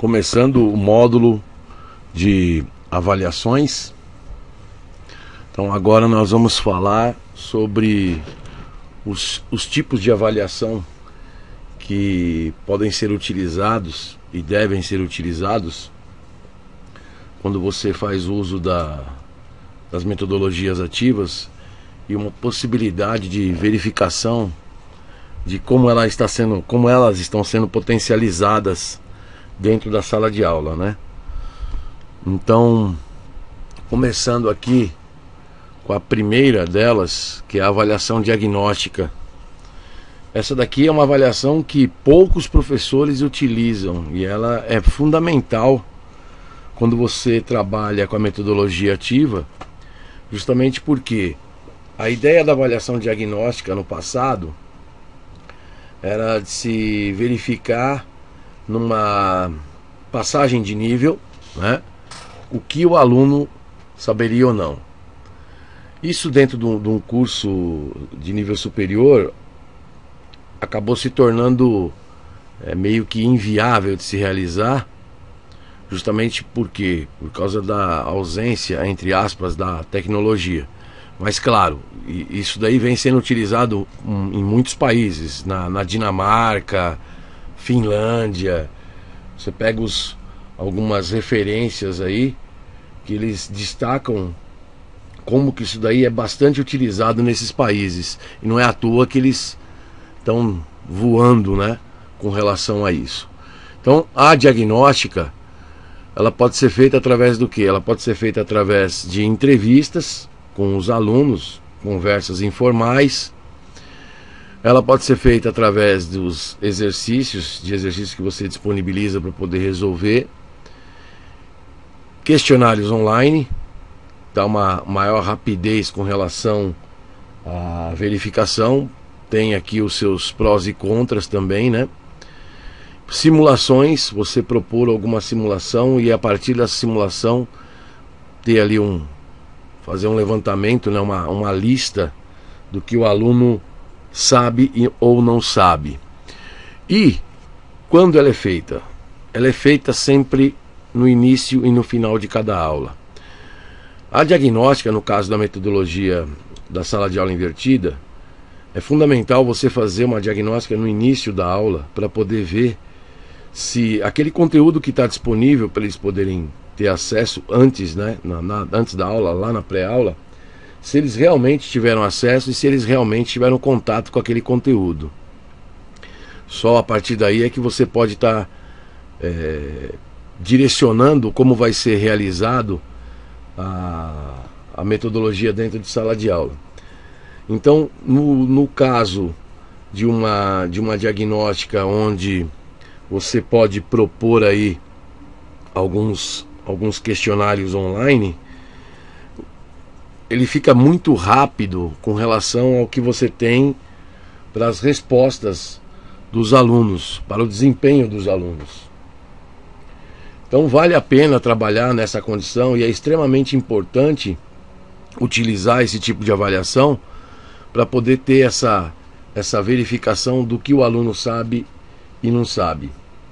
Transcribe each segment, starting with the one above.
começando o módulo de avaliações. Então agora nós vamos falar sobre os tipos de avaliação que podem ser utilizados e devem ser utilizados quando você faz uso das metodologias ativas e uma possibilidade de verificação de como elas estão sendo potencializadas dentro da sala de aula, né? Então, começando aqui com a primeira delas, que é a avaliação diagnóstica. Essa daqui é uma avaliação que poucos professores utilizam e ela é fundamental quando você trabalha com a metodologia ativa, justamente porque a ideia da avaliação diagnóstica no passado era de se verificar numa passagem de nível, né, o que o aluno saberia ou não. Isso dentro de um curso de nível superior acabou se tornando meio que inviável de se realizar, justamente por causa da ausência, entre aspas, da tecnologia. Mas claro, isso daí vem sendo utilizado em muitos países, na Dinamarca, Finlândia. Você pega algumas referências aí que eles destacam como que isso daí é bastante utilizado nesses países. E não é à toa que eles estão voando, né, com relação a isso. Então a diagnóstica, ela pode ser feita através do quê? Ela pode ser feita através de entrevistas com os alunos, conversas informais. Ela pode ser feita através dos exercícios que você disponibiliza para poder resolver. Questionários online, dá uma maior rapidez com relação à verificação. Tem aqui os seus prós e contras também, né? Simulações, você propor alguma simulação e a partir dessa simulação ter ali fazer um levantamento, né, uma lista do que o aluno sabe ou não sabe. E quando ela é feita? Ela é feita sempre no início e no final de cada aula. A diagnóstica, no caso da metodologia da sala de aula invertida, é fundamental você fazer uma diagnóstica no início da aula para poder ver se aquele conteúdo que está disponível para eles poderem ter acesso antes, né, antes da aula, lá na pré-aula, se eles realmente tiveram acesso e se eles realmente tiveram contato com aquele conteúdo. Só a partir daí é que você pode estar direcionando como vai ser realizado a metodologia dentro de sala de aula. Então, no caso de uma diagnóstica onde você pode propor aí alguns questionários online, ele fica muito rápido com relação ao que você tem para as respostas dos alunos, para o desempenho dos alunos. Então vale a pena trabalhar nessa condição e é extremamente importante utilizar esse tipo de avaliação para poder ter essa verificação do que o aluno sabe e não sabe.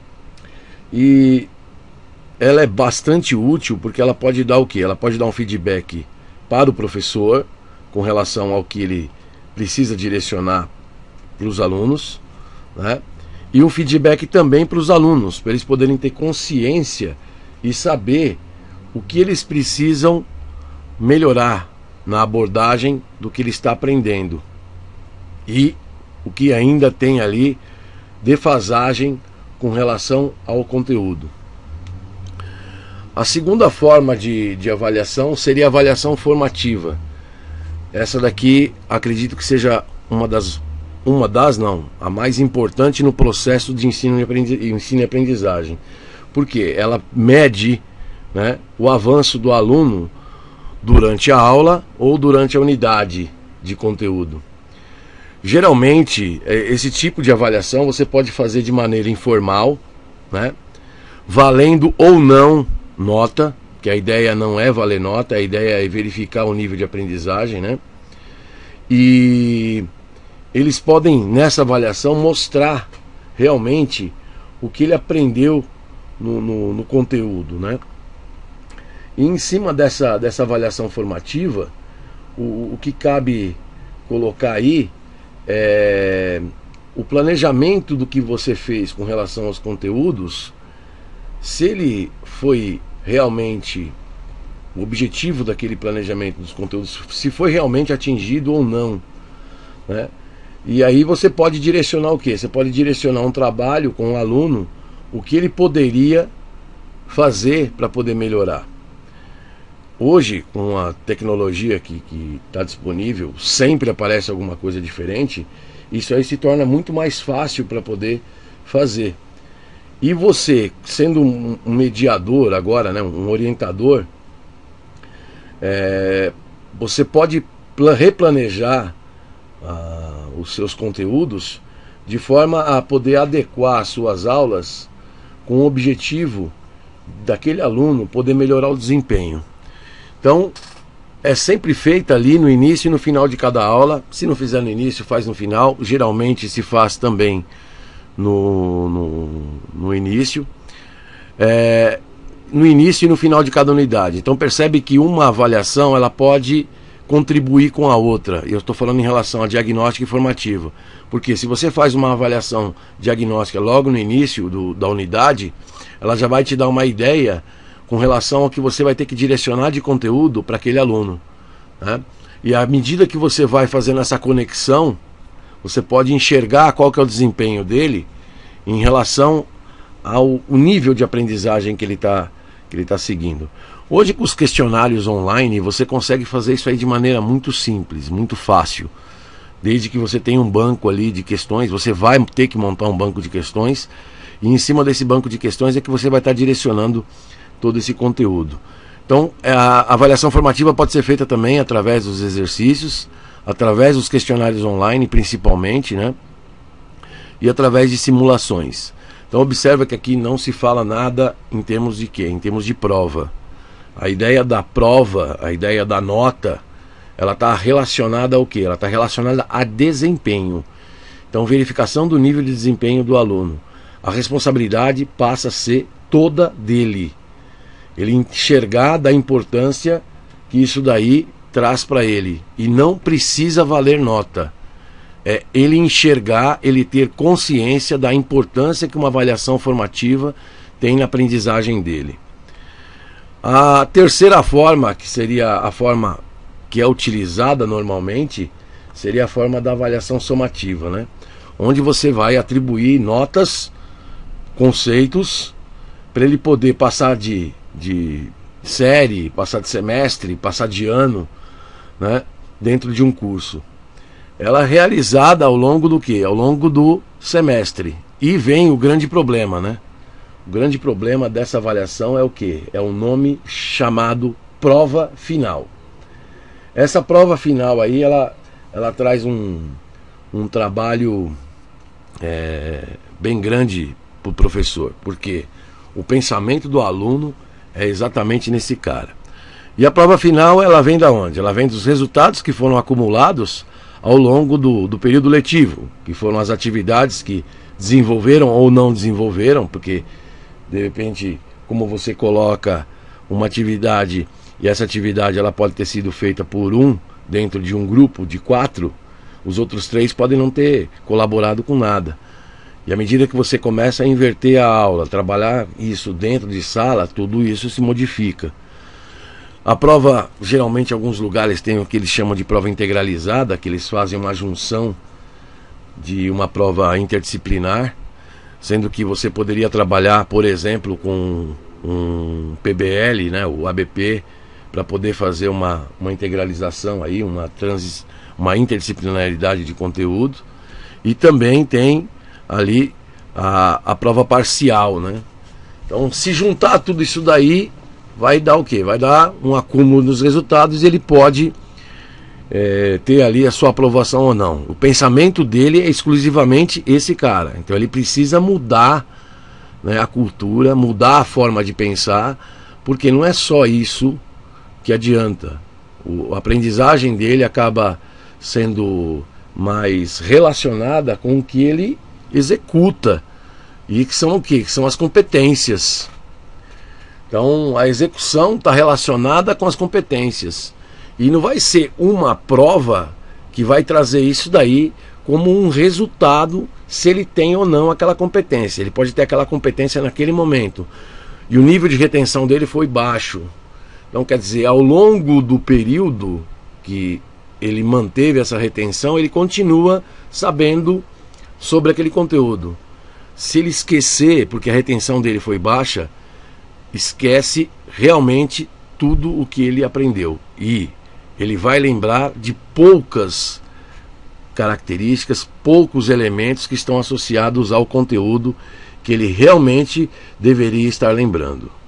E ela é bastante útil porque ela pode dar o quê? Ela pode dar um feedback para o professor com relação ao que ele precisa direcionar para os alunos, né? E um feedback também para os alunos, para eles poderem ter consciência e saber o que eles precisam melhorar na abordagem do que ele está aprendendo e o que ainda tem ali defasagem com relação ao conteúdo. A segunda forma de avaliação seria a avaliação formativa. Essa daqui acredito que seja a mais importante no processo de ensino e aprendizagem. Porque ela mede, né, o avanço do aluno durante a aula ou durante a unidade de conteúdo. Geralmente, esse tipo de avaliação você pode fazer de maneira informal, né, valendo ou não nota, que a ideia não é valer nota, a ideia é verificar o nível de aprendizagem, né? E eles podem, nessa avaliação, mostrar realmente o que ele aprendeu no conteúdo, né? E em cima dessa avaliação formativa, o que cabe colocar aí é o planejamento do que você fez com relação aos conteúdos, se ele foi realmente o objetivo daquele planejamento dos conteúdos, se foi realmente atingido ou não, né? E aí você pode direcionar o quê? Você pode direcionar um trabalho com o aluno, o que ele poderia fazer para poder melhorar. Hoje, com a tecnologia que está disponível, sempre aparece alguma coisa diferente, isso aí se torna muito mais fácil para poder fazer. E você, sendo um mediador agora, né, um orientador, você pode replanejar os seus conteúdos de forma a poder adequar as suas aulas com o objetivo daquele aluno poder melhorar o desempenho. Então, é sempre feita ali no início e no final de cada aula. Se não fizer no início, faz no final. Geralmente se faz também no início. No início e no final de cada unidade. Então percebe que uma avaliação ela pode contribuir com a outra. Eu estou falando em relação a diagnóstica e formativa. Porque se você faz uma avaliação diagnóstica logo no início da unidade, ela já vai te dar uma ideia com relação ao que você vai ter que direcionar de conteúdo para aquele aluno, né? E à medida que você vai fazendo essa conexão, você pode enxergar qual que é o desempenho dele em relação ao nível de aprendizagem que ele está seguindo. Hoje, com os questionários online, você consegue fazer isso aí de maneira muito simples, muito fácil. Desde que você tenha um banco ali de questões, você vai ter que montar um banco de questões, e em cima desse banco de questões é que você vai estar direcionando todo esse conteúdo. Então, a avaliação formativa pode ser feita também através dos exercícios, através dos questionários online, principalmente, né? E através de simulações. Então, observa que aqui não se fala nada em termos de quê? Em termos de prova. A ideia da prova, a ideia da nota, ela está relacionada ao quê? Ela está relacionada a desempenho. Então, verificação do nível de desempenho do aluno. A responsabilidade passa a ser toda dele. Ele enxergar da importância que isso daí traz para ele. E não precisa valer nota. É ele enxergar, ele ter consciência da importância que uma avaliação formativa tem na aprendizagem dele. A terceira forma, que seria a forma que é utilizada normalmente, seria a forma da avaliação somativa, né? Onde você vai atribuir notas, conceitos, para ele poder passar de série, passar de semestre, passar de ano, né, dentro de um curso. Ela é realizada ao longo do quê? Ao longo do semestre. E vem o grande problema, né? O grande problema dessa avaliação é o quê? É um nome chamado prova final. Essa prova final aí, ela traz um trabalho bem grande para o professor. Porque o pensamento do aluno é exatamente nesse cara. E a prova final, ela vem da onde? Ela vem dos resultados que foram acumulados ao longo do período letivo, que foram as atividades que desenvolveram ou não desenvolveram, porque de repente, como você coloca uma atividade, e essa atividade ela pode ter sido feita por dentro de um grupo de 4, os outros 3 podem não ter colaborado com nada. E à medida que você começa a inverter a aula, trabalhar isso dentro de sala, tudo isso se modifica. A prova, geralmente, em alguns lugares tem o que eles chamam de prova integralizada, que eles fazem uma junção de uma prova interdisciplinar, sendo que você poderia trabalhar, por exemplo, com um PBL, né, o ABP, para poder fazer uma integralização, aí, uma interdisciplinaridade de conteúdo. E também tem ali a prova parcial, né? Então, se juntar tudo isso daí, vai dar o quê? Vai dar um acúmulo dos resultados e ele pode ter ali a sua aprovação ou não. O pensamento dele é exclusivamente esse cara. Então ele precisa mudar, né, a cultura, mudar a forma de pensar, porque não é só isso que adianta. A aprendizagem dele acaba sendo mais relacionada com o que ele executa E que são o quê? Que são as competências. Então a execução está relacionada com as competências. E não vai ser uma prova que vai trazer isso daí como um resultado, se ele tem ou não aquela competência. Ele pode ter aquela competência naquele momento e o nível de retenção dele foi baixo. Então quer dizer, ao longo do período que ele manteve essa retenção, ele continua sabendo sobre aquele conteúdo. Se ele esquecer, porque a retenção dele foi baixa, esquece realmente tudo o que ele aprendeu. E ele vai lembrar de poucas características, poucos elementos que estão associados ao conteúdo que ele realmente deveria estar lembrando.